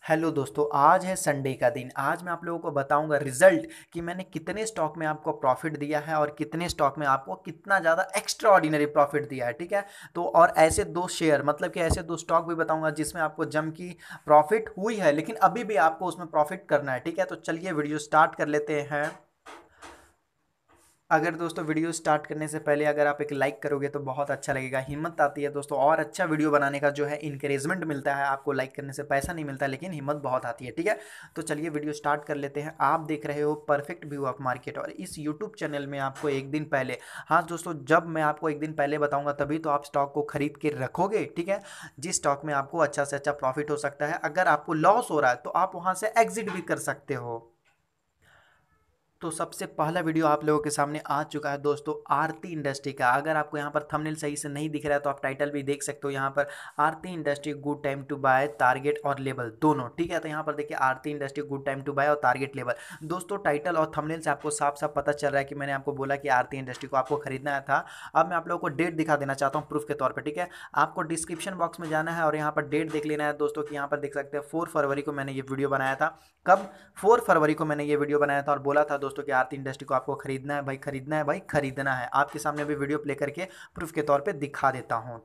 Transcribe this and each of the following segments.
Hello दोस्तों, आज है संडे का दिन। आज मैं आप लोगों को बताऊंगा रिजल्ट कि मैंने कितने स्टॉक में आपको प्रॉफिट दिया है और कितने स्टॉक में आपको कितना ज़्यादा एक्स्ट्रा ऑर्डिनरी प्रॉफिट दिया है। ठीक है, तो और ऐसे दो शेयर मतलब कि ऐसे दो स्टॉक भी बताऊंगा जिसमें आपको जम की प्रॉफिट हुई है, लेकिन अभी भी आपको उसमें प्रॉफिट करना है। ठीक है, तो चलिए वीडियो स्टार्ट कर लेते हैं। अगर दोस्तों वीडियो स्टार्ट करने से पहले अगर आप एक लाइक करोगे तो बहुत अच्छा लगेगा, हिम्मत आती है दोस्तों, और अच्छा वीडियो बनाने का जो है इंकरेजमेंट मिलता है। आपको लाइक करने से पैसा नहीं मिलता लेकिन हिम्मत बहुत आती है। ठीक है, तो चलिए वीडियो स्टार्ट कर लेते हैं। आप देख रहे हो परफेक्ट व्यू ऑफ मार्केट और इस यूट्यूब चैनल में आपको एक दिन पहले, हाँ दोस्तों, जब मैं आपको एक दिन पहले बताऊंगा तभी तो आप स्टॉक को खरीद के रखोगे। ठीक है, जिस स्टॉक में आपको अच्छा से अच्छा प्रॉफिट हो सकता है, अगर आपको लॉस हो रहा है तो आप वहां से एग्जिट भी कर सकते हो। तो सबसे पहला वीडियो आप लोगों के सामने आ चुका है दोस्तों, आरती इंडस्ट्री का। अगर आपको यहाँ पर थंबनेल सही से नहीं दिख रहा है तो आप टाइटल भी देख सकते हो। यहाँ पर Aarti industry good time to buy, target और लेवल दोनों। ठीक है, तो यहाँ पर देखिए Aarti industry good time to buy और टारगेट लेवल। दोस्तों टाइटल और थंबनेल से आपको साफ साफ पता चल रहा है कि मैंने आपको बोला कि आरती इंडस्ट्री को आपको खरीदना था। अब मैं आप लोगों को डेट दिखा देना चाहता हूँ प्रूफ के तौर पर। ठीक है, आपको डिस्क्रिप्शन बॉक्स में जाना है और यहाँ पर डेट देख लेना है दोस्तों, कि यहाँ पर देख सकते हैं 4 फरवरी को मैंने ये वीडियो बनाया था। कब? 4 फरवरी को मैंने ये वीडियो बनाया था और बोला था दोस्तों कि आरती इंडस्ट्री को आपको खरीदना है भाई, खरीदना है भाई, खरीदना है। आपके सामने भी वीडियो प्ले करके प्रूफ के तौर पे दिखा देता हूँ।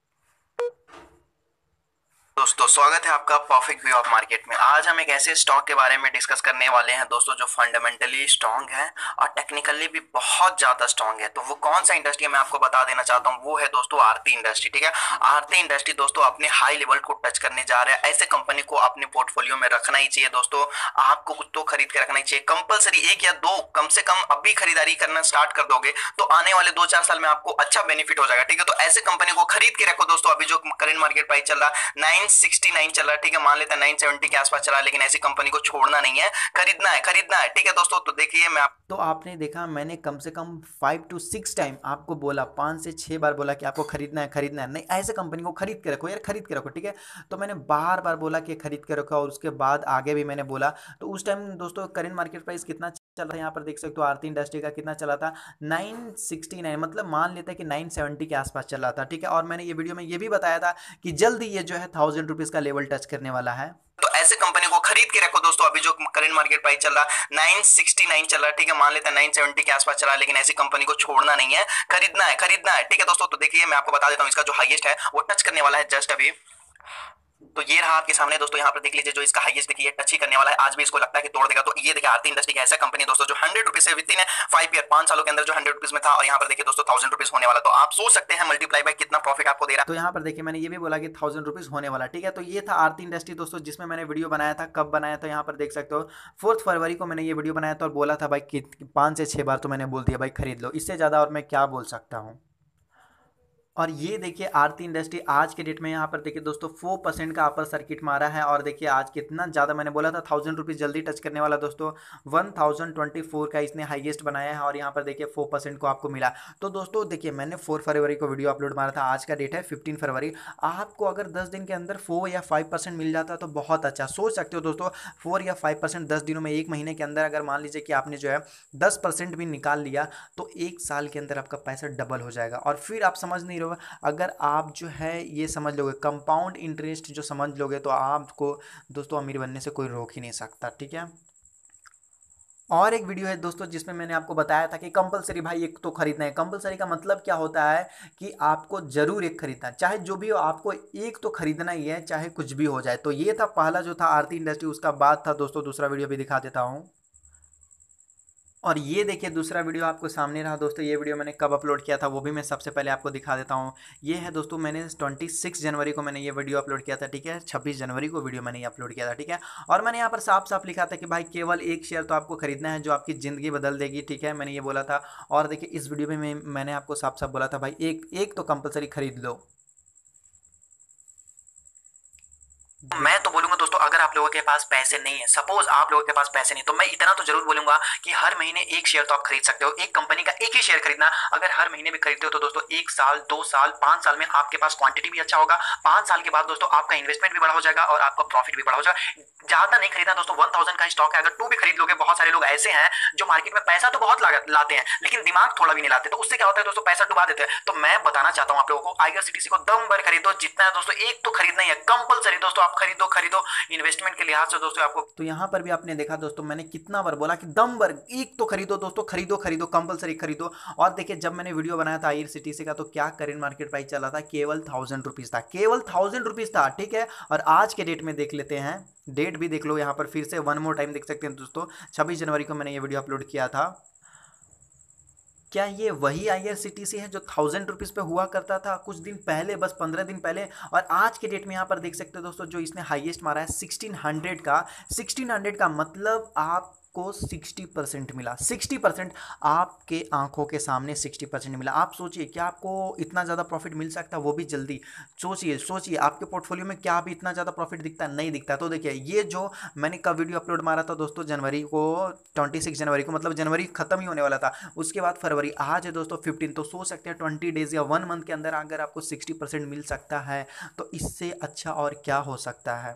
दोस्तों स्वागत है आपका परफेक्ट व्यू ऑफ मार्केट में। आज हम एक ऐसे स्टॉक के बारे में डिस्कस करने वाले हैं दोस्तों जो फंडामेंटली स्ट्रांग है और टेक्निकली भी बहुत ज्यादा स्ट्रांग है। तो वो कौन सा इंडस्ट्री है मैं आपको बता देना चाहता हूँ, वो है दोस्तों आरती इंडस्ट्री। ठीक है, आरती इंडस्ट्री दोस्तों अपने हाई लेवल को टच करने जा रहा है। ऐसे कंपनी को अपने पोर्टफोलियो में रखना ही चाहिए दोस्तों। आपको कुछ तो खरीद के रखना ही चाहिए, कंपलसरी एक या दो कम से कम। अभी खरीदारी करना स्टार्ट कर दोगे तो आने वाले 2-4 साल में आपको अच्छा बेनिफिट हो जाएगा। ठीक है, तो ऐसे कंपनी को खरीद के रखो दोस्तों। अभी जो करंट मार्केट प्राइस चल रहा है 969 चल रहा है। ठीक है, मान लेते हैं 970 के आसपास चला है, लेकिन ऐसी कंपनी को छोड़ना नहीं है, खरीदना है, खरीदना है। ठीक है दोस्तों, तो देखिए मैं आप, तो आपने देखा मैंने कम से कम 5 to 6 टाइम आपको बोला, 5 से 6 बार बोला कि आपको खरीदना है, खरीदना है। नहीं, ऐसे कंपनी को खरीद के रखो यार, खरीद के रखो। ठीक है, तो मैंने बार बार बोला कि खरीद के रखो और उसके बाद आगे भी मैंने बोला। तो उस टाइम दोस्तों करंट मार्केट प्राइस कितना चल रहा है यहाँ पर देख सकते हो, आरती इंडस्ट्री का कितना चला था, 969, मतलब मान लेते हैं कि 970 के आसपास चल रहा था। ठीक है, और मैंने ये वीडियो में ये भी बताया था कि जल्द ही ये जो है 1000 रुपीज का लेवल टच करने वाला है। तो ऐसे कंपनी को खरीद के रखो दोस्तों। अभी जो करंट मार्केट प्राइस चल रहा है 969 चल रहा है। ठीक है, मान लेते हैं 970 के आसपास चला है, लेकिन ऐसी कंपनी को छोड़ना नहीं है, खरीदना है, खरीदना है। ठीक है दोस्तों, तो देखिए मैं आपको बता देता हूँ इसका जो हाईएस्ट है वो टच करने वाला है जस्ट अभी। तो ये रहा आपके सामने दोस्तों, यहाँ पर देख लीजिए जो इसका हाईएस्ट देखिए टच ही करने वाला है। आज भी इसको लगता है कि तोड़ देगा। तो ये देखिए आरती इंडस्ट्री का ऐसा कंपनी दोस्तों जो 100 रुपीज से विद इन 5 ईयर, 5 सालों के अंदर जो 100 रुपीज में था, और यहाँ पर देखिए दोस्तों 1000 रुपीज होने वाला। तो आप सोच सकते हैं मल्टीप्लाई बाय कितना प्रॉफिट आपको दे रहा है। तो यहाँ पर देखिए मैंने ये भी बोला कि 1000 रुपीज होने वाला। ठीक है, तो ये था आरती इंडस्ट्री दोस्तों जिसमें मैंने वीडियो बनाया था। कब बनाया था यहाँ पर देख सकते हो, 4 फरवरी को मैंने ये वीडियो बनाया था और बोला था भाई कि 5 से 6 बार तो मैंने बोल दिया भाई खरीद लो, इससे ज़्यादा और मैं क्या बोल सकता हूँ। और ये देखिए आरती इंडस्ट्री आज के डेट में यहाँ पर देखिए दोस्तों 4% का अपर सर्किट मारा है। और देखिए आज कितना ज़्यादा, मैंने बोला था 1000 रुपीज़ जल्दी टच करने वाला दोस्तों, 1024 का इसने हाईएस्ट बनाया है और यहाँ पर देखिए 4% को आपको मिला। तो दोस्तों देखिए मैंने 4 फरवरी को वीडियो अपलोड मारा था, आज का डेट है 15 फरवरी। आपको अगर 10 दिन के अंदर 4 या 5% मिल जाता तो बहुत अच्छा। सोच सकते हो दोस्तों 4 या 5% 10 दिनों में, एक महीने के अंदर अगर मान लीजिए कि आपने जो है 10% भी निकाल लिया तो 1 साल के अंदर आपका पैसा डबल हो जाएगा। और फिर आप समझ नहीं रहोगे, अगर आप जो है ये समझ लोगे कंपाउंड इंटरेस्ट जो समझ लोगे तो आपको दोस्तों अमीर बनने से कोई रोक ही नहीं सकता। ठीक है, और एक वीडियो है दोस्तों जिसमें मैंने आपको बताया था कि कंपलसरी भाई एक तो खरीदना है। कंपलसरी का मतलब क्या होता है कि आपको जरूर एक खरीदना है, चाहे जो भी हो आपको एक तो खरीदना ही है, चाहे कुछ भी हो जाए। तो ये था पहला जो था आरती इंडस्ट्री। उसका बाद था दोस्तों दूसरा वीडियो भी दिखा देता हूँ। और ये देखिए दूसरा वीडियो आपको सामने रहा दोस्तों। ये वीडियो मैंने कब अपलोड किया था वो भी मैं सबसे पहले आपको दिखा देता हूँ। ये है दोस्तों, मैंने 26 जनवरी को मैंने ये वीडियो अपलोड किया था। ठीक है, 26 जनवरी को वीडियो मैंने अपलोड किया था। ठीक है, और मैंने यहाँ पर साफ साफ लिखा था कि भाई केवल एक शेयर तो आपको खरीदना है जो आपकी ज़िंदगी बदल देगी। ठीक है, मैंने ये बोला था। और देखिए इस वीडियो में मैंने आपको साफ साफ बोला था भाई एक एक तो कंपलसरी खरीद लो। मैं तो बोलूंगा दोस्तों अगर आप लोगों के पास पैसे नहीं है, सपोज आप लोगों के पास पैसे नहीं, तो मैं इतना तो जरूर बोलूंगा कि हर महीने एक शेयर तो आप खरीद सकते हो। एक कंपनी का एक ही शेयर खरीदना। अगर हर महीने भी खरीदते हो तो दोस्तों 1 साल 2 साल 5 साल में आपके पास क्वांटिटी भी अच्छा होगा। 5 साल के बाद दोस्तों आपका इन्वेस्टमेंट भी बड़ा हो जाएगा और आपका प्रॉफिट भी बड़ा हो जाएगा। ज्यादा नहीं खरीदना दोस्तों, 1000 का स्टॉक है, अगर 2 भी खरीद लोगे। बहुत सारे लोग ऐसे हैं जो मार्केट में पैसा तो बहुत लाते हैं लेकिन दिमाग थोड़ा भी नहीं लाते, तो उससे क्या होता है दोस्तों पैसा डुबा देते हैं। तो मैं बताना चाहता हूं आप लोगों को आईआरसीटीसी को दम भर खरीदो, जितना है दोस्तों एक तो खरीदना ही है कंपलसरी दोस्तों। आप खरीदो खरीदो इन्वेस्टमेंट के लिहाज से दोस्तों आपको। तो यहाँ पर भी आपने देखा दोस्तों, मैंने कितना बार बोला कि दम भर एक तो खरीदो दोस्तों, खरीदो खरीदो कंपलसरी खरीदो। और देखिए जब मैंने वीडियो बनाया था IRCTC का, तो क्या करेंट मार्केट प्राइस चला था, केवल 1000 रुपीज था, केवल 1000 रुपीज था, ठीक है। और आज के डेट में देख लेते हैं, डेट भी देख लो यहाँ पर फिर से वन मोर टाइम देख सकते हैं दोस्तों, 26 जनवरी को मैंने ये वीडियो अपलोड किया था। क्या ये वही IRCTC है जो 1000 रुपीज़ पे हुआ करता था कुछ दिन पहले, बस 15 दिन पहले? और आज के डेट में यहाँ पर देख सकते हो दोस्तों, जो इसने हाईएस्ट मारा है 1600 का, 1600 का मतलब आपको 60% मिला, 60% आपके आंखों के सामने 60% मिला। आप सोचिए क्या आपको इतना ज़्यादा प्रॉफिट मिल सकता है, वो भी जल्दी। सोचिए सोचिए आपके पोर्टफोलियो में क्या अभी इतना ज़्यादा प्रॉफिट दिखता है? नहीं दिखता। तो देखिए ये जो मैंने कब वीडियो अपलोड मारा था दोस्तों, जनवरी को, 26 जनवरी को, मतलब जनवरी खत्म ही होने वाला था, उसके बाद फरवरी, आज है दोस्तों 15। तो सोच सकते हैं 20 डेज या 1 मंथ के अंदर अगर आपको 60% मिल सकता है तो इससे अच्छा और क्या हो सकता है।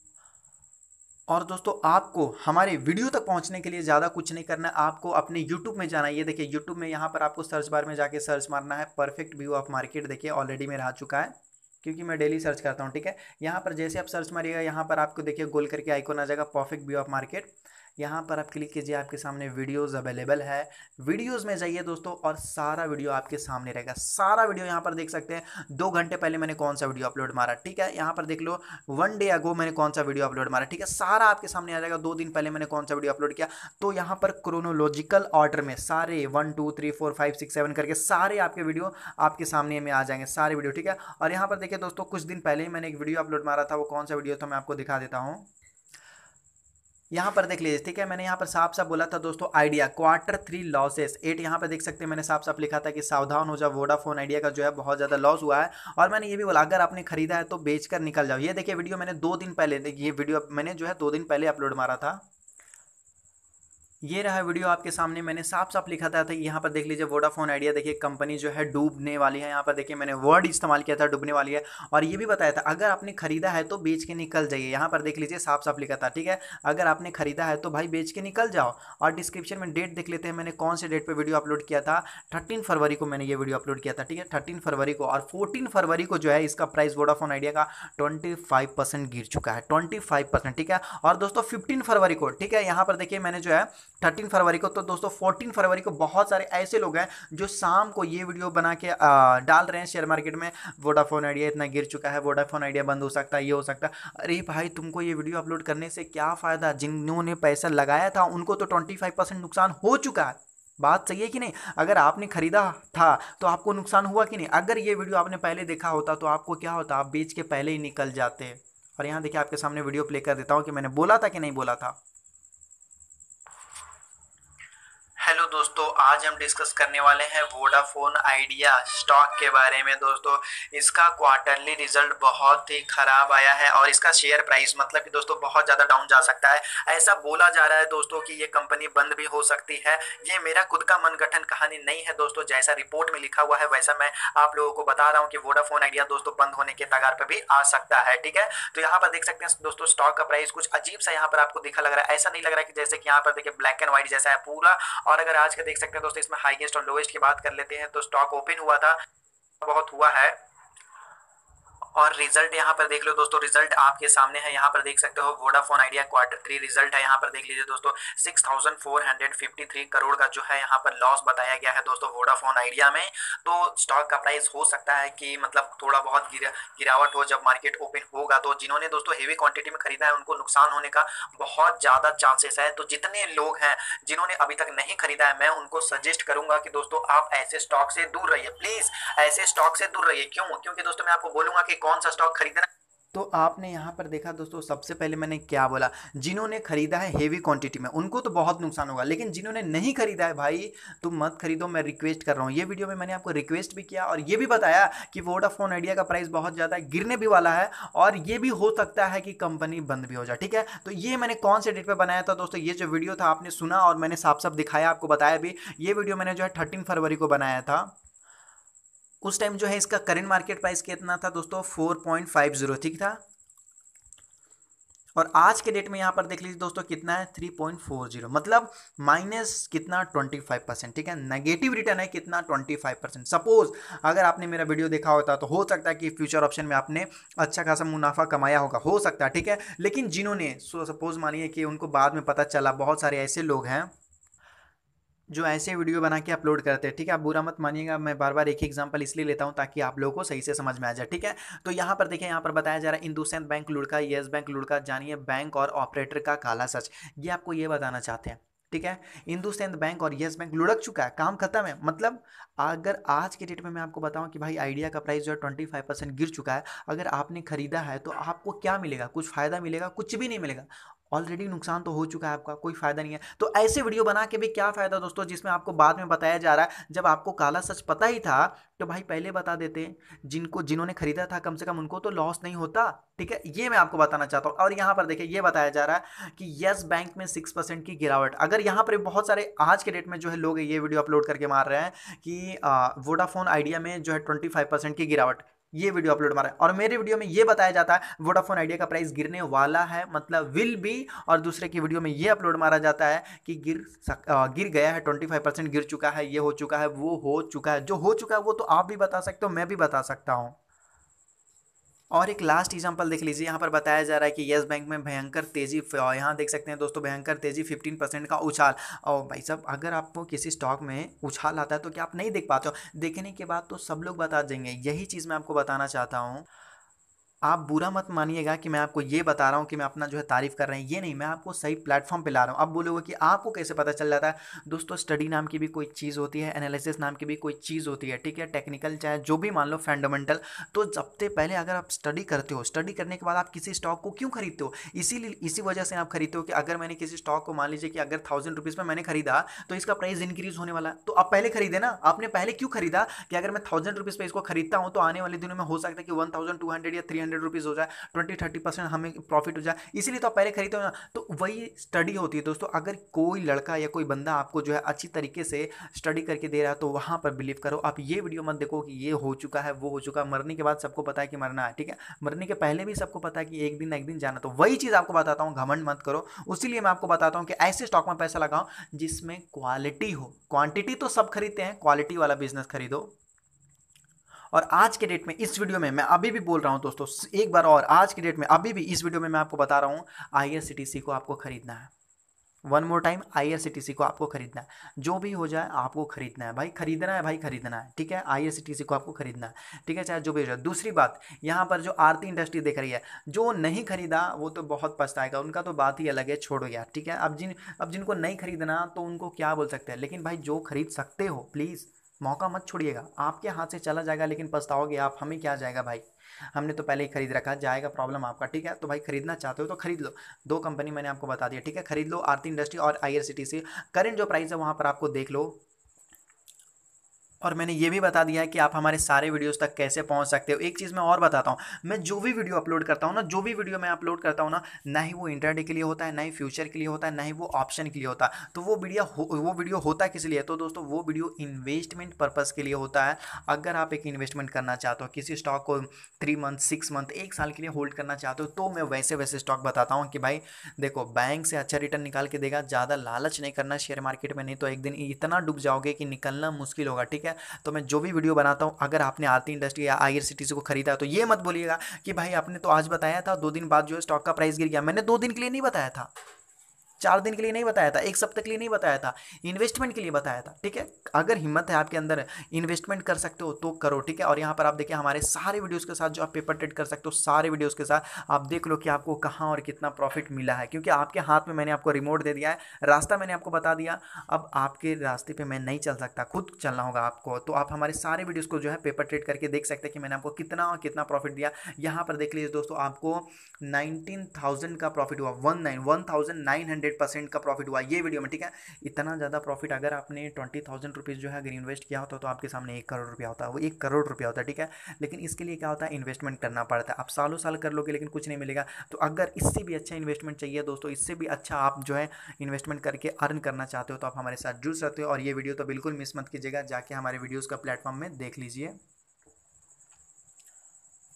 और दोस्तों आपको हमारे वीडियो तक पहुंचने के लिए ज़्यादा कुछ नहीं करना है, आपको अपने YouTube में जाना है। ये देखिए YouTube में यहाँ पर आपको सर्च बार में जाके सर्च मारना है परफेक्ट व्यू ऑफ मार्केट। देखिए ऑलरेडी मेरा आ चुका है क्योंकि मैं डेली सर्च करता हूँ, ठीक है। यहाँ पर जैसे आप सर्च मारिएगा, यहाँ पर आपको देखिए गोल करके आइकॉन आ जाएगा परफेक्ट व्यू ऑफ मार्केट। यहाँ पर आप क्लिक कीजिए, आपके सामने वीडियोस अवेलेबल है। वीडियोस में जाइए दोस्तों और सारा वीडियो आपके सामने रहेगा, सारा वीडियो यहाँ पर देख सकते हैं। 2 घंटे पहले मैंने कौन सा वीडियो अपलोड मारा, ठीक है, यहाँ पर देख लो। 1 डे अगो मैंने कौन सा वीडियो अपलोड मारा, ठीक है, सारा आपके सामने आ जाएगा। 2 दिन पहले मैंने कौन सा वीडियो अपलोड किया, तो यहाँ पर क्रोनोलॉजिकल ऑर्डर में सारे 1 2 3 4 5 6 7 करके सारे आपके वीडियो आपके सामने में आ जाएंगे, सारे वीडियो, ठीक है। और यहाँ पर देखिए दोस्तों, कुछ दिन पहले ही मैंने एक वीडियो अपलोड मारा था, वो कौन सा वीडियो था मैं आपको दिखा देता हूँ। यहाँ पर देख लीजिए, ठीक है, मैंने यहाँ पर साफ साफ बोला था दोस्तों, आइडिया Q3 लॉसेस 8, यहाँ पर देख सकते हैं मैंने साफ साफ लिखा था कि सावधान हो जाओ, वोडाफोन आइडिया का जो है बहुत ज़्यादा लॉस हुआ है। और मैंने ये भी बोला अगर आपने खरीदा है तो बेचकर निकल जाओ। ये देखिए वीडियो मैंने 2 दिन पहले, ये वीडियो मैंने जो है 2 दिन पहले अपलोड मारा था। ये रहा वीडियो आपके सामने, मैंने साफ साफ लिखा था यहाँ पर देख लीजिए, वोडाफोन आइडिया देखिए कंपनी जो है डूबने वाली है। यहाँ पर देखिए मैंने वर्ड इस्तेमाल किया था डूबने वाली है, और ये भी बताया था अगर आपने खरीदा है तो बेच के निकल जाइए। यहाँ पर देख लीजिए साफ साफ लिखा था, ठीक है, अगर आपने खरीदा है तो भाई बेच के निकल जाओ। और डिस्क्रिप्शन में डेट देख लेते हैं, मैंने कौन से डेट पर वीडियो अपलोड किया था। 13 फरवरी को मैंने ये वीडियो अपलोड किया था, ठीक है, 13 फरवरी को। और 14 फरवरी को जो है इसका प्राइस वोडाफोन आइडिया का 25% गिर चुका है, 25%, ठीक है। और दोस्तों 15 फरवरी को, ठीक है, यहाँ पर देखिए मैंने जो है 13 फरवरी को, तो दोस्तों 14 फरवरी को बहुत सारे ऐसे लोग हैं जो शाम को ये वीडियो बना के डाल रहे हैं शेयर मार्केट में, वोडाफोन आइडिया इतना गिर चुका है, वोडाफोन आइडिया बंद हो सकता है, ये हो सकता है। अरे भाई तुमको ये वीडियो अपलोड करने से क्या फ़ायदा, जिन्होंने पैसा लगाया था उनको तो 25% नुकसान हो चुका है। बात सही है कि नहीं? अगर आपने खरीदा था तो आपको नुकसान हुआ कि नहीं? अगर ये वीडियो आपने पहले देखा होता तो आपको क्या होता, आप बेच के पहले ही निकल जाते। और यहाँ देखिए आपके सामने वीडियो प्ले कर देता हूँ कि मैंने बोला था कि नहीं बोला था। हेलो दोस्तों, आज हम डिस्कस करने वाले हैं वोडाफोन आइडिया स्टॉक के बारे में। दोस्तों इसका क्वार्टरली रिजल्ट बहुत ही खराब आया है और इसका शेयर प्राइस मतलब कि दोस्तों बहुत ज़्यादा डाउन जा सकता है। ऐसा बोला जा रहा है दोस्तों कि ये कंपनी बंद भी हो सकती है। ये मेरा खुद का मनगढ़ंत कहानी नहीं है दोस्तों, जैसा रिपोर्ट में लिखा हुआ है वैसा मैं आप लोगों को बता रहा हूँ कि वोडाफोन आइडिया दोस्तों बंद होने के कगार पर भी आ सकता है, ठीक है। तो यहाँ पर देख सकते हैं दोस्तों स्टॉक का प्राइस कुछ अजीब सा यहाँ पर आपको दिखा लग रहा है, ऐसा नहीं लग रहा है कि जैसे कि यहाँ पर देखिए ब्लैक एंड व्हाइट जैसा है पूरा। और अगर आज का देख सकते हैं दोस्तों, इसमें हाईएस्ट और लोएस्ट की बात कर लेते हैं तो स्टॉक ओपन हुआ था, बहुत हुआ है। और रिजल्ट यहाँ पर देख लो दोस्तों, रिजल्ट आपके सामने है, यहाँ पर देख सकते हो वोडाफोन आइडिया Q3 रिजल्ट है। यहाँ पर देख लीजिए दोस्तों 6453 करोड़ का जो है यहाँ पर लॉस बताया गया है दोस्तों वोडाफोन आइडिया में। तो स्टॉक का प्राइस हो सकता है कि मतलब थोड़ा बहुत गिरावट हो जब मार्केट ओपन होगा। तो जिन्होंने दोस्तों हेवी क्वांटिटी में खरीदा है उनको नुकसान होने का बहुत ज़्यादा चांसेस है। तो जितने लोग हैं जिन्होंने अभी तक नहीं खरीदा है, मैं उनको सजेस्ट करूंगा कि दोस्तों आप ऐसे स्टॉक से दूर रहिए, प्लीज ऐसे स्टॉक से दूर रहिए। क्यों? क्योंकि दोस्तों मैं आपको बोलूंगा कि कौन सा स्टॉक खरीदना। तो आपने यहाँ पर देखा दोस्तों, सबसे पहले मैंने क्या बोला, जिन्होंने खरीदा है हेवी क्वांटिटी में उनको तो बहुत नुकसान होगा, लेकिन जिन्होंने नहीं खरीदा है भाई तुम मत खरीदो, मैं रिक्वेस्ट कर रहा हूँ। ये वीडियो में मैंने आपको रिक्वेस्ट भी किया और ये भी बताया कि वोडाफोन आइडिया का प्राइस बहुत ज़्यादा गिरने भी वाला है और ये भी हो सकता है कि कंपनी बंद भी हो जाए, ठीक है। तो ये मैंने कौन से डेट पर बनाया था दोस्तों, ये जो वीडियो था आपने सुना और मैंने साफ साफ दिखाया, आपको बताया भी। ये वीडियो मैंने जो है 13 फरवरी को बनाया था। उस टाइम जो है इसका करेंट मार्केट प्राइस कितना था दोस्तों, 4.50, ठीक था। और आज के डेट में यहाँ पर देख लीजिए दोस्तों कितना है 3.40, मतलब माइनस कितना 25%, ठीक है। नेगेटिव रिटर्न है कितना 25%। सपोज अगर आपने मेरा वीडियो देखा होता तो हो सकता है कि फ्यूचर ऑप्शन में आपने अच्छा खासा मुनाफा कमाया होगा, हो सकता है, ठीक है। लेकिन जिन्होंने सपोज मानिए कि उनको बाद में पता चला, बहुत सारे ऐसे लोग हैं जो ऐसे वीडियो बना के अपलोड करते हैं, ठीक है। आप बुरा मत मानिएगा, मैं बार बार एक ही एग्जांपल इसलिए लेता हूं ताकि आप लोगों को सही से समझ में आ जाए, ठीक है। तो यहाँ पर देखिए, यहाँ पर बताया जा रहा है इंडसइंड बैंक लुढ़का, येस बैंक लुढ़का, जानिए बैंक और ऑपरेटर का काला सच। ये आपको ये बताना चाहते हैं, ठीक है। इंडसइंड बैंक और येस बैंक लुढ़क चुका है, काम खत्म है। मतलब अगर आज के डेट में मैं आपको बताऊं कि भाई आइडिया का प्राइस जो है 25% गिर चुका है, अगर आपने खरीदा है तो आपको क्या मिलेगा? कुछ फायदा मिलेगा? कुछ भी नहीं मिलेगा। ऑलरेडी नुकसान तो हो चुका है आपका, कोई फायदा नहीं है। तो ऐसे वीडियो बना के भी क्या फायदा दोस्तों, जिसमें आपको बाद में बताया जा रहा है। जब आपको काला सच पता ही था तो भाई पहले बता देते। जिन्होंने खरीदा था कम से कम उनको तो लॉस नहीं होता, ठीक है। ये मैं आपको बताना चाहता हूँ। और यहाँ पर देखिए ये बताया जा रहा है कि यस बैंक में 6% की गिरावट। अगर यहाँ पर बहुत सारे आज के डेट में जो है लोग ये वीडियो अपलोड करके मार रहे हैं कि वोडाफोन आइडिया में जो है 25% की गिरावट, ये वीडियो अपलोड मारा है। और मेरे वीडियो में ये बताया जाता है वोडाफोन आइडिया का प्राइस गिरने वाला है, मतलब विल बी। और दूसरे की वीडियो में ये अपलोड मारा जाता है कि गिर गया है, 25% गिर चुका है, ये हो चुका है, वो हो चुका है। जो हो चुका है वो तो आप भी बता सकते हो, मैं भी बता सकता हूँ। और एक लास्ट एग्जांपल देख लीजिए, यहाँ पर बताया जा रहा है कि यस बैंक में भयंकर तेजी, यहाँ देख सकते हैं दोस्तों, भयंकर तेजी 15% का उछाल। और भाई साहब अगर आपको किसी स्टॉक में उछाल आता है तो क्या आप नहीं देख पाते हो? देखने के बाद तो सब लोग बता देंगे। यही चीज़ मैं आपको बताना चाहता हूँ। आप बुरा मत मानिएगा कि मैं आपको ये बता रहा हूँ कि मैं अपना जो है तारीफ कर रहे हैं, ये नहीं, मैं आपको सही प्लेटफॉर्म पे ला रहा हूँ। अब बोलोगे कि आपको कैसे पता चल जाता है? दोस्तों स्टडी नाम की भी कोई चीज़ होती है, एनालिसिस नाम की भी कोई चीज़ होती है, ठीक है। टेक्निकल चाहे जो भी मान लो, फंडामेंटल। तो सबसे पहले अगर आप स्टडी करते हो, स्टडी करने के बाद आप किसी स्टॉक को क्यों खरीदते हो? इसी वजह से आप खरीदते हो कि अगर मैंने किसी स्टॉक को, मान लीजिए कि अगर 1000 रुपीज़ में मैंने खरीदा तो इसका प्राइस इंक्रीज होने वाला है, तो आप पहले खरीदे ना। आपने पहले क्यों खरीदा कि अगर मैं 1000 रुपीज़ पे इसको खरीदता हूँ तो आने वाले दिनों में हो सकता है कि 1200 या 300 रुपीज़ हो जाए, 20-30% हमें प्रॉफिट हो जाए, इसीलिए तो आप पहले खरीदते हो ना। तो वही स्टडी होती है दोस्तों। अगर कोई लड़का या कोई बंदा आपको जो है अच्छी तरीके से स्टडी करके दे रहा है तो वहां पर बिलीव करो। आप ये वीडियो मत देखो कि ये हो चुका है, वो हो चुका है। मरने के बाद सबको पता है कि मरना है, ठीक है। मरने के पहले भी सबको पता है कि एक दिन ना एक दिन जाना। तो वही चीज़ आपको बताता हूँ, घमंड मत करो। उसीलिए मैं आपको बताता हूँ कि ऐसे स्टॉक में पैसा लगाओ जिसमें क्वालिटी हो। क्वांटिटी तो सब खरीदते हैं, क्वालिटी वाला बिजनेस खरीदो। और आज के डेट में इस वीडियो में मैं अभी भी बोल रहा हूं दोस्तों, एक बार और, आज की डेट में अभी भी इस वीडियो में मैं आपको बता रहा हूं, आईआरसीटीसी को आपको खरीदना है। वन मोर टाइम, आईआरसीटीसी को आपको खरीदना है। जो भी हो जाए आपको खरीदना है भाई, खरीदना है भाई, खरीदना है, ठीक है। आईआरसीटीसी को आपको खरीदना है, ठीक है, चाहे जो भी हो जाए। दूसरी बात, यहाँ पर जो आरती इंडस्ट्री देख रही है, जो नहीं खरीदा वो तो बहुत पछताएगा, उनका तो बात ही अलग है, छोड़ो यार, ठीक है। अब जिनको नहीं खरीदना तो उनको क्या बोल सकते हैं। लेकिन भाई जो खरीद सकते हो प्लीज़ मौका मत छोड़िएगा, आपके हाथ से चला जाएगा लेकिन पछताओगे आप। हमें क्या जाएगा भाई, हमने तो पहले ही खरीद रखा, जाएगा प्रॉब्लम आपका, ठीक है। तो भाई खरीदना चाहते हो तो खरीद लो। दो कंपनी मैंने आपको बता दिया, ठीक है। खरीद लो, आरती इंडस्ट्री और आईआरसीटीसी। करंट जो प्राइस है वहां पर आपको देख लो। और मैंने ये भी बता दिया है कि आप हमारे सारे वीडियोस तक कैसे पहुंच सकते हो। एक चीज़ मैं और बताता हूँ, मैं जो भी वीडियो अपलोड करता हूँ ना, जो भी वीडियो मैं अपलोड करता हूँ ना ही वो इंटरडे के लिए होता है, ना ही फ्यूचर के लिए होता है, ना ही वो ऑप्शन के लिए होता है। तो वो वीडियो होता किस लिए? तो दोस्तों वो वीडियो इन्वेस्टमेंट पर्पज़ के लिए होता है। अगर आप एक इन्वेस्टमेंट करना चाहते हो, किसी स्टॉक को 3 मंथ 6 मंथ 1 साल के लिए होल्ड करना चाहते हो, तो मैं वैसे वैसे स्टॉक बताता हूँ कि भाई देखो बैंक से अच्छा रिटर्न निकाल के देगा। ज़्यादा लालच नहीं करना शेयर मार्केट में, नहीं तो एक दिन इतना डूब जाओगे कि निकलना मुश्किल होगा, ठीक है। तो मैं जो भी वीडियो बनाता हूँ, अगर आपने आरती इंडस्ट्री या आईआरसीटीसी को खरीदा तो ये मत बोलिएगा कि भाई आपने तो आज बताया था, 2 दिन बाद जो है स्टॉक का प्राइस गिर गया। मैंने 2 दिन के लिए नहीं बताया था, 4 दिन के लिए नहीं बताया था, एक सप्ताह के लिए नहीं बताया था, इन्वेस्टमेंट के लिए बताया था, ठीक है। अगर हिम्मत है आपके अंदर, इन्वेस्टमेंट कर सकते हो तो करो, ठीक है। और यहाँ पर आप देखिए हमारे सारे वीडियोस के साथ जो आप पेपर ट्रेड कर सकते हो, सारे वीडियोस के साथ आप देख लो कि आपको कहाँ और कितना प्रॉफिट मिला है, क्योंकि आपके हाथ में मैंने आपको रिमोट दे दिया है, रास्ता मैंने आपको बता दिया। अब आपके रास्ते पे मैं नहीं चल सकता, खुद चलना होगा आपको। तो आप हमारे सारे वीडियोस को जो है पेपर ट्रेड करके देख सकते हैं कि मैंने आपको कितना और कितना प्रॉफिट दिया। यहाँ पर देख लीजिए दोस्तों, आपको 19,000 का प्रॉफिट हुआ, 1900% का प्रॉफिट हुआ ये वीडियो में, ठीक है। इतना ज़्यादा प्रॉफिट अगर आपने 20,000 रुपीज़ जो है अगर इन्वेस्ट किया होता तो आपके सामने 1 करोड़ रुपया होता है, वो 1 करोड़ रुपया होता है, ठीक है। लेकिन इसके लिए क्या होता है, इन्वेस्टमेंट करना पड़ता है। आप सालों साल कर लोगे लेकिन कुछ नहीं मिलेगा। तो अगर इससे भी अच्छा इन्वेस्टमेंट चाहिए दोस्तों, इससे भी अच्छा आप जो है इन्वेस्टमेंट करके अर्न करना चाहते हो, तो आप हमारे साथ जुड़ सकते हो। और ये वीडियो तो बिल्कुल मिस मत कीजिएगा, जाके हमारे वीडियोज़ का प्लेटफॉर्म में देख लीजिए।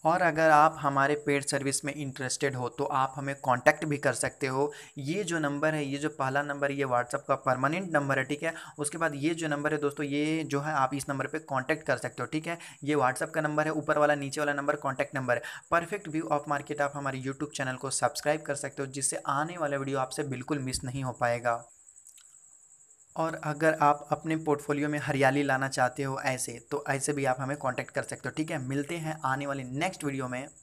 और अगर आप हमारे पेड सर्विस में इंटरेस्टेड हो तो आप हमें कांटेक्ट भी कर सकते हो। ये जो नंबर है, ये जो पहला नंबर है, ये व्हाट्सअप का परमानेंट नंबर है, ठीक है। उसके बाद ये जो नंबर है दोस्तों, ये जो है आप इस नंबर पे कांटेक्ट कर सकते हो, ठीक है। ये व्हाट्सअप का नंबर है, ऊपर वाला नीचे वाला नंबर कांटेक्ट नंबर है। परफेक्ट व्यू ऑफ मार्केट आप हमारे यूट्यूब चैनल को सब्सक्राइब कर सकते हो, जिससे आने वाला वीडियो आपसे बिल्कुल मिस नहीं हो पाएगा। और अगर आप अपने पोर्टफोलियो में हरियाली लाना चाहते हो ऐसे, तो ऐसे भी आप हमें कांटेक्ट कर सकते हो, ठीक है। मिलते हैं आने वाली नेक्स्ट वीडियो में।